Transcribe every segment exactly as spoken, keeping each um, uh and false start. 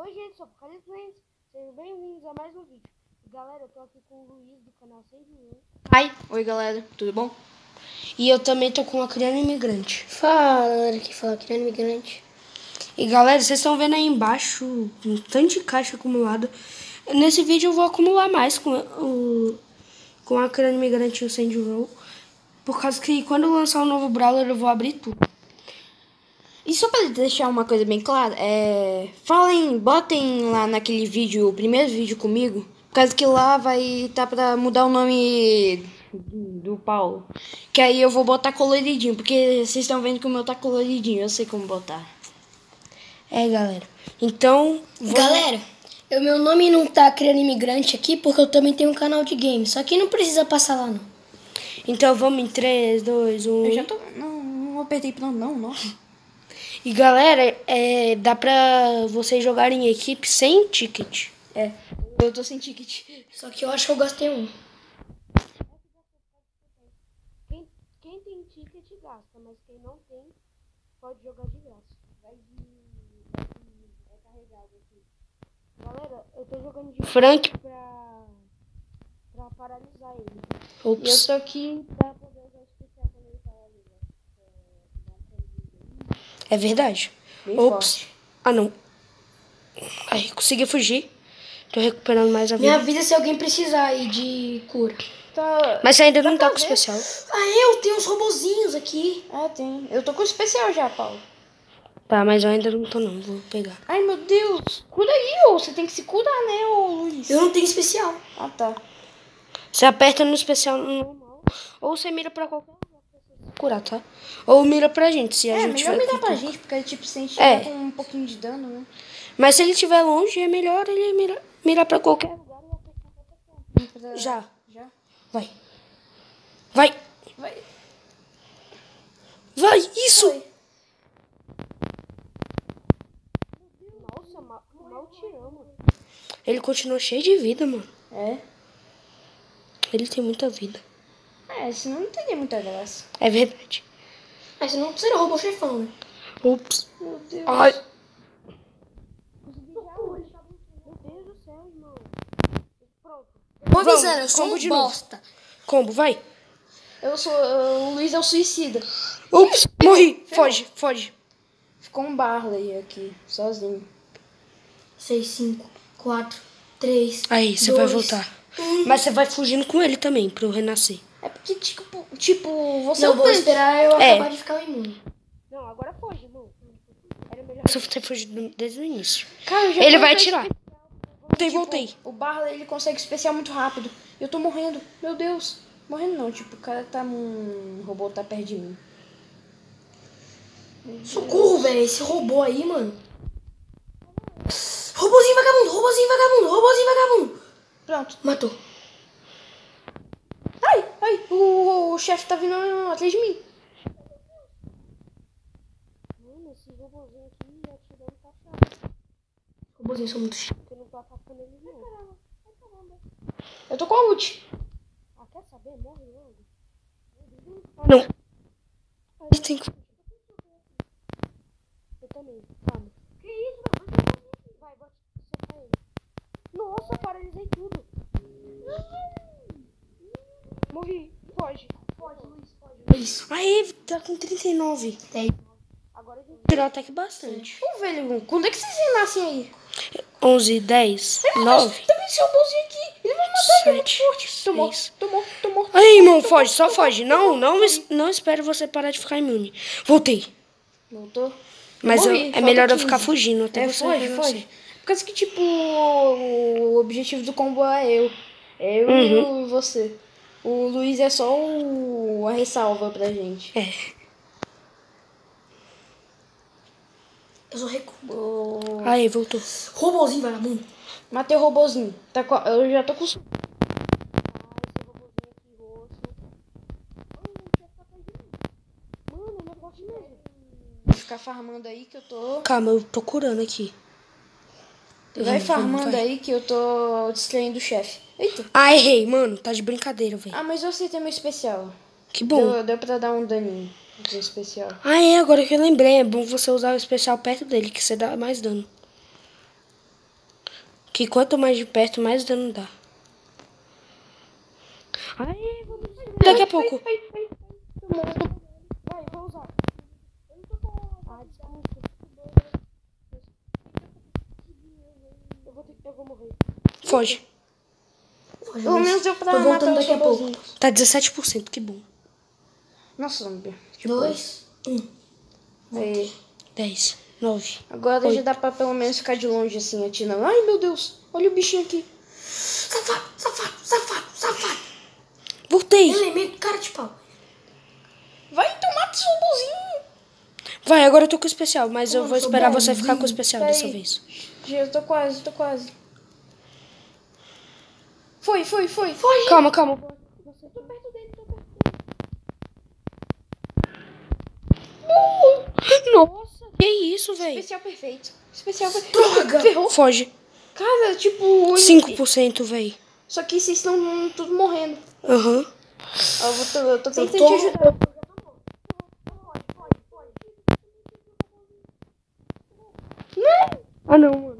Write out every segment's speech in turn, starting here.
Oi gente, sou o Apocalipse Lens, sejam bem-vindos a mais um vídeo. Galera, eu tô aqui com o Luiz do canal Sem Dinheiro. Ai, oi galera, tudo bom? E eu também tô com a criança imigrante. Fala galera, aqui fala criança imigrante. E galera, vocês estão vendo aí embaixo um tanto de caixa acumulada. Nesse vídeo eu vou acumular mais com, o, com a criança imigrante e o Sandy Row. Por causa que quando eu lançar um novo Brawler eu vou abrir tudo. E só pra deixar uma coisa bem clara, é... falem, botem lá naquele vídeo, o primeiro vídeo comigo, por causa que lá vai estar tá pra mudar o nome do Paulo. Que aí eu vou botar coloridinho, porque vocês estão vendo que o meu tá coloridinho, eu sei como botar. É galera, então... Vou... Galera, o meu nome não tá criando imigrante aqui, porque eu também tenho um canal de games, só que não precisa passar lá não. Então vamos em três, dois, um... Eu já tô... Não, não apertei pra não, não. E galera, é, dá pra vocês jogarem em equipe sem ticket. É, eu tô sem ticket. Só que eu acho que eu gastei um. Quem, quem tem ticket gasta, mas quem não tem pode jogar de graça. Vai de... é carregado aqui. Galera, eu tô jogando de Frank pra, pra paralisar ele. Ops. E eu tô aqui pra poder usar especial quando ele paralisar. É verdade. Bem Ops. Forte. Ah, não. Ai, consegui fugir. Tô recuperando mais a vida. Minha vida se alguém precisar aí de cura. Tá... Mas você ainda não tá com especial. Ah, eu tenho uns robozinhos aqui. Ah, tem. Eu tô com especial já, Paulo. Tá, mas eu ainda não tô não. Vou pegar. Ai, meu Deus. Cura aí, ô. Você tem que se curar, né, ô Luiz? Eu não tenho especial. Ah, tá. Você aperta no especial normal. Ou você mira pra qualquer lugar pra você curar, tá? Ou mira pra gente, se a é, gente melhor mirar pra pouco. gente, porque tipo, se a gente é. tiver com um pouquinho de dano, né? Mas se ele estiver longe, é melhor ele mirar, mirar pra qualquer lugar e apertar qualquer Já. Já? Vai. Vai. Vai. Vai, isso! Vai. Nossa, mal, mal tiramos. Ele continua cheio de vida, mano. É? Ele tem muita vida. É, senão não teria muita graça. É verdade. Mas senão você roubou o chefão, né? Ups. Meu Deus. Ai. Meu Deus do céu, irmão. Pronto. Vou avisando, eu sou combo um de bosta. novo. Combo, vai. Eu sou... Uh, o Luiz é o suicida. Ups, morri. Foge, foge. Ficou um Barley aqui, sozinho. seis, cinco, quatro, três, Aí, você vai voltar. Um. Mas você vai fugindo com ele também, pra eu renascer. É porque, tipo, tipo você Não, é vou o esperar eu É. acabar de ficar imune. Não, agora foge, não. Era melhor se você fugir desde o início. Cara, eu já Ele tô vai com atirar. esse- Voltei, Tipo, voltei. O Barley, ele consegue especial muito rápido. Eu tô morrendo. Meu Deus. Morrendo não, tipo, o cara tá... Um robô tá perto de mim. Socorro, velho, esse robô aí, mano. Robozinho vagabundo, robozinho vagabundo, robozinho vagabundo. Pronto. Matou. Ai, ai, o, o, o chefe tá vindo atrás de mim. Mano, esse robôzinho aqui atirando tá chato. Robozinhos são muito chatos. Porque eu não tô atacando ele não. Ai, caramba. Eu tô com a ult. Ah, quer saber? Morre logo. Não. Aí tem que... Eu também, calma. Que isso, velho? Vai, bota acertar ele. Nossa, paralisei tudo. Morri. Foge. Foge, Luiz, foge. Isso. Aí, tá com trinta e nove. Tem. Agora a gente tirou até que bastante. Ô, velho, quando é que vocês renascem aí? onze, dez, nove, Tá vendo esse robôzinho aqui? Ele vai matar, ele é muito sete, forte. Tô morto, seis. tô morto, tô morto. Aí, irmão, foge, só foge. Não, não, es- não espere você parar de ficar imune. Voltei. Voltou? Mas eu- morri, é falta melhor eu quinze. ficar fugindo até É, você foge, renascer. foge. Por causa que, tipo, o objetivo do combo é eu. É eu Uhum. e você. O Luiz é só o... a ressalva pra gente. É. Eu sou recu. O... Aí, voltou. Robozinho vagabundo. Matei o robozinho. Tá co- Eu já tô com... Vou ficar farmando aí que eu tô... Calma, eu tô curando aqui. Vai Vamos, farmando vai. aí que eu tô distraindo o chefe. Eita. Ah, errei, mano. Tá de brincadeira, velho. Ah, mas eu acertei meu especial. Que bom. Deu, deu pra dar um daninho no especial. Ah, é, agora que eu lembrei. É bom você usar o especial perto dele, que você dá mais dano. Que quanto mais de perto, mais dano dá. Aí, vamos... Daqui a pouco. Vai, vou usar. Ah, desculpa. Eu vou, ter, eu vou morrer. Foge. Pelo menos deu pra Tô matar voltando os daqui a pouco. robozinhos. Tá dezessete por cento, que bom. Nossa, zombie. Dois, um. Aí. dez, nove. Agora Oito. já dá pra pelo menos ficar de longe assim, atirando. Ai, meu Deus. Olha o bichinho aqui. Safado, safado, safado, safado. Voltei. Elemento, cara de pau. Vai, tu mata os robozinhos. Vai, agora eu tô com o especial, mas eu Mano, vou sou esperar você bonzinho. ficar com o especial Peraí. dessa vez. Já eu tô quase, tô quase. Foi, foi, foi. Foge. Calma, calma. Tô perto dele, tô perto dele. Nossa, que isso, velho? Especial perfeito. Especial perfeito. Droga. Ferrou. Foge. Cara, tipo... cinco por cento, velho. Só que vocês estão tudo morrendo. Aham. Ó, Eu, vou, tô, eu tô tentando tô- te ajudar. Ah, não, mano.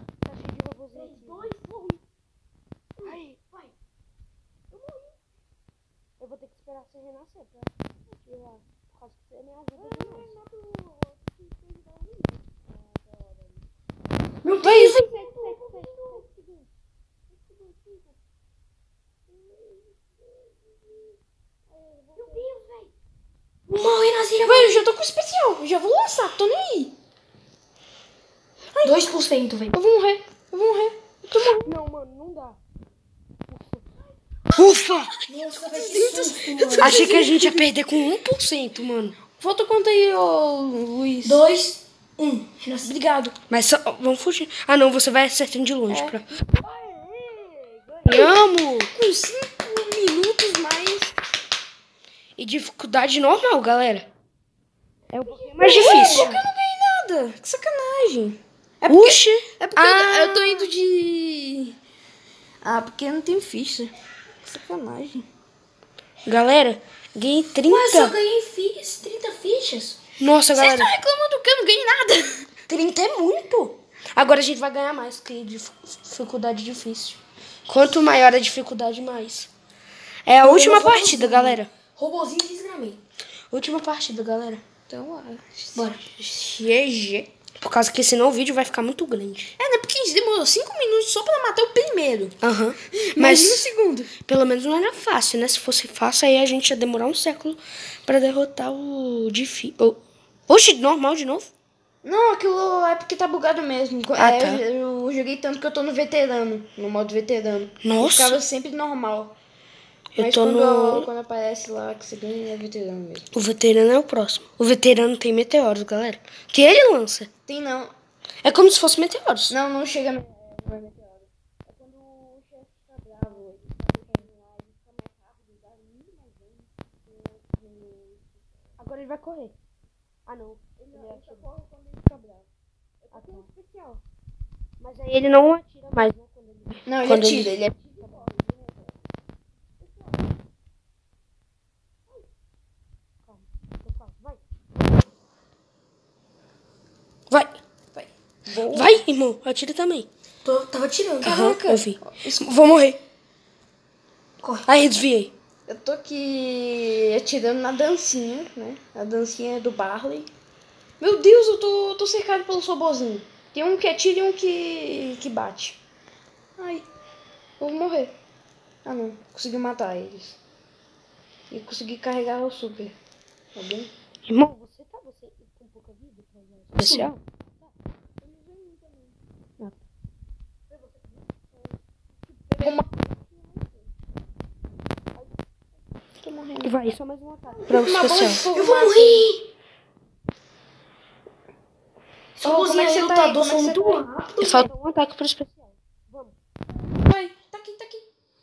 Aí, vai. Eu morri. Eu vou ter que esperar você renascer pra tirar. Por causa que você me ajuda demais. Meu Deus. Morre na zilha, Velho, eu já tô com especial. Já vou lançar, tô nem aí. dois por cento, velho. Eu vou morrer. Eu vou morrer. Eu tô morrendo. Não, mano, não dá. Ufa! Nossa, velho, que susto, mano. Achei que a gente ia perder com um por cento, mano. Volta conta aí, ô Luiz. Dois, um. Renasci. Obrigado. Mas só, vamos fugir. Ah, não, você vai acertando de longe. É. Pra... Ganhamos! Com cinco minutos mais. E dificuldade normal, galera. É um pouquinho mais difícil. Por que eu não ganhei nada? Que sacanagem. É Oxi! É porque Ah. eu, eu tô indo de... Ah, porque eu não tenho ficha. Que sacanagem. Galera, ganhei trinta. Mas eu ganhei fichas, trinta fichas. Nossa, Vocês galera. estão reclamando que eu não ganhei nada. trinta é muito. Agora a gente vai ganhar mais, que dif- dificuldade difícil. Quanto maior a dificuldade, mais. É a última vou fazer partida, um- galera. Robozinho desgramei. Última partida, galera. Então, ah, Bora. G G. Por causa que senão o vídeo vai ficar muito grande. É, né? Porque a gente demorou cinco minutos só pra matar o primeiro. Aham. Mas Mas no segundo. pelo menos não era fácil, né? Se fosse fácil, aí a gente ia demorar um século pra derrotar o difícil. Oxi, normal de novo? Não, aquilo é porque tá bugado mesmo. Ah, É, tá. eu, eu joguei tanto que eu tô no veterano. No modo veterano. Nossa. Eu ficava sempre normal. Eu Mas tô quando, no. quando aparece lá que você ganha, é veterano mesmo. O veterano é o próximo. O veterano tem meteoros, galera. Que ele lança. Tem não. É como se fosse meteoros. Não, não chega no. Não é meteoro. É quando o chefe fica bravo. Ele fica lá, ele fica mais rápido, dá muito mais dano. Agora ele vai correr. Ah, não. Ele, ele só corre quando ele fica bravo. Eu tô com especial. Mas aí ele não atira mais, né? Quando ele... Não, ele Quando atira, ele é. Vai. Vai. Vai. Vai, irmão. Atira também. Tô, tava tirando. Aham, eu vi. Isso- Vou morrer. Corre. Aí, desviei. Eu tô aqui atirando na dancinha, né? A dancinha do Barley. Meu Deus, eu tô, tô cercado pelos robozinhos. Tem um que atira e um que, que bate. Ai, eu vou morrer. Ah não, consegui matar eles. E consegui carregar o super. Tá bom? Irmão, você tá você com pouca vida pra usar isso? Especial? Tô morrendo. Vai, só mais um ataque. Pra o Uma bola de especial. fogo Eu vou mata. morrer. Esse Ô, robozinho como é que aí você tá aí? lutador Como é foi que você muito tá aí? rápido. Falta um ataque pro especial. Vai, tá aqui, tá aqui.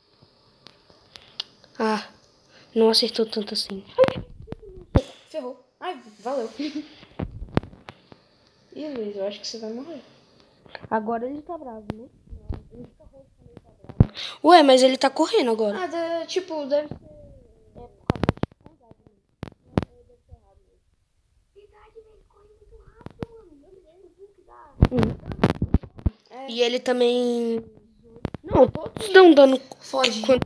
Ah, não acertou tanto assim. Ferrou. Ai, valeu. Ih, Luiz, eu acho que você vai morrer. Agora ele tá bravo, né? Ué, mas ele tá correndo agora. Ah, da- tipo, deve ser. É por causa da dificuldade mesmo. É, E ele também... Não, todos dão dano. Foge. Quando...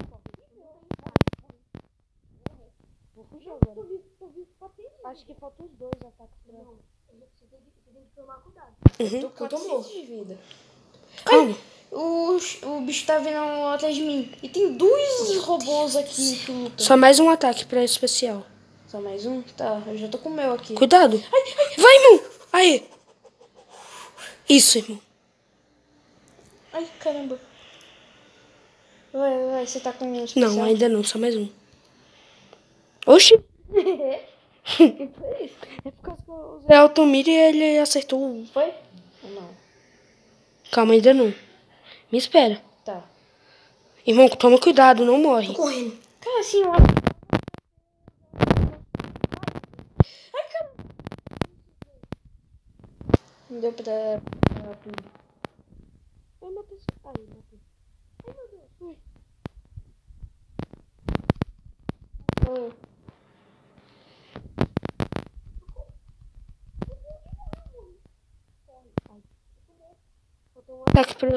Acho que faltam os dois ataques pra... Você tem que tomar cuidado. Uhum. Tô com Eu tô quatrocentos de vida. Calma. O, o bicho tá vindo atrás de mim. E tem dois robôs aqui que lutam. Só mais um ataque pra especial. Só mais um? Tá, eu já tô com o meu aqui. Cuidado. Vai, irmão. Aí. Isso, irmão. Ai, caramba. Vai, vai, você tá com um especial? Não, ainda não. Só mais um. Oxi. É por causa que eu usei a Altomir e ele acertou. o- Foi? Ou não? Calma, ainda não. Me espera. Tá. Irmão, toma cuidado, não morre. Tô correndo. Cara, assim, ó. Ai, cara. Não deu pra dar pra tudo. Ai, matei. Ai, matei. Ai, meu Deus. Ui. Oh. Faltou um ataque pra...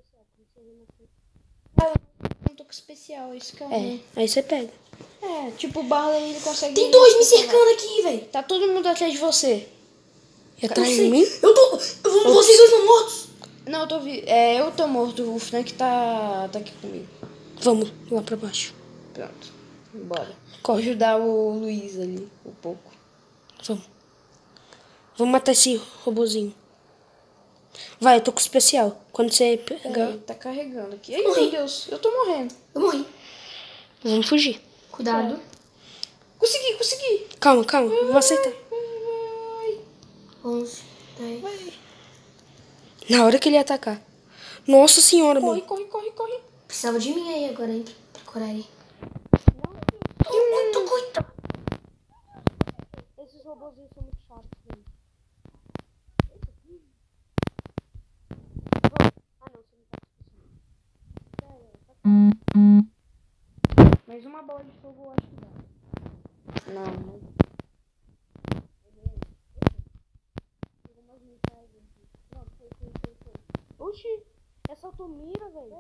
Ah, eu não tô com especial, isso que é É, ruim. aí você pega. É, tipo, o Barley ele consegue... Tem dois me cercando aqui, velho. Tá todo mundo atrás de você. E atrás de mim? Eu tô... eu- Vocês dois estão mortos. Não, eu tô vi... É, eu tô morto. O Frank tá, tá aqui comigo. Vamos lá pra baixo. Pronto. Bora. Corre. Ajudar o Luiz ali, um pouco. Vamos. Vamos matar esse robozinho. Vai, eu tô com especial. Quando você pegar... Ele tá carregando aqui. Ai, meu Deus, eu tô morrendo. Eu morri. Vamos fugir. Cuidado. Consegui, consegui. Calma, calma. Vou aceitar. Vai, onze, dez. vai. Na hora que ele atacar. Nossa senhora, Corre, mano. corre, corre, corre. Precisava de mim aí agora, hein? Procurar aí. Tô muito coitado. Esses robozinhos são muito chatos. Né? Ah, não, você não tá Mais uma bola de fogo eu acho que dá. Não, mas... Oxi, essa Altomira, velho.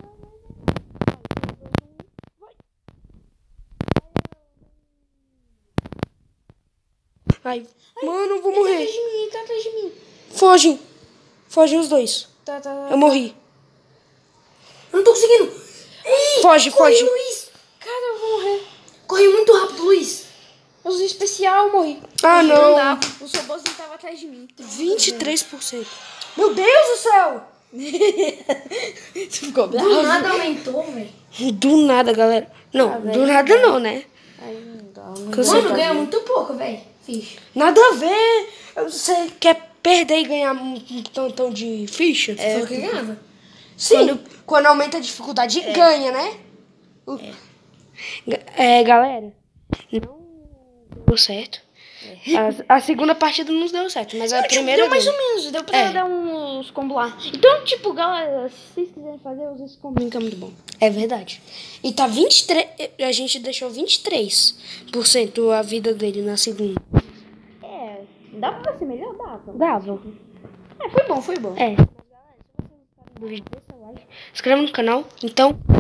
Ai, mano, eu vou Tá morrer. atrás de mim, tá atrás de mim. Fogem. Fogem os dois. Tá, tá, tá. Eu morri. Eu não tô conseguindo. Ei, Foge, corre, foge. Luiz. Cara, eu vou morrer. Corre muito rápido, Luiz. Eu usei especial, eu morri. Ah, não. dá. O seu bozinho tava atrás de mim. vinte e três por cento. Meu Deus do céu! Você ficou bravo? Do nada aumentou, velho. Do nada, galera. Não, Ah, do velho, nada não, né? Aí não dá. Não Com dá. Mano, certeza. ganha muito pouco, velho. Ficha. Nada a ver. Você quer perder e ganhar um um tantão de ficha? Foi o que ganhava. Sim. Quando, quando aumenta a dificuldade, ganha, né? O- É, galera. Não deu certo. A, a segunda partida não deu certo, mas a primeira Deu mais deu. ou menos, deu pra É. dar uns combos lá. Então, tipo, galera, se vocês quiserem fazer, usa esse combo que é muito bom. É verdade. E tá vinte e três. A gente deixou vinte e três por cento a vida dele na segunda. É, dá pra ser melhor? Dava. Dava. É, foi bom, foi bom. É. Se inscreve no canal. Então,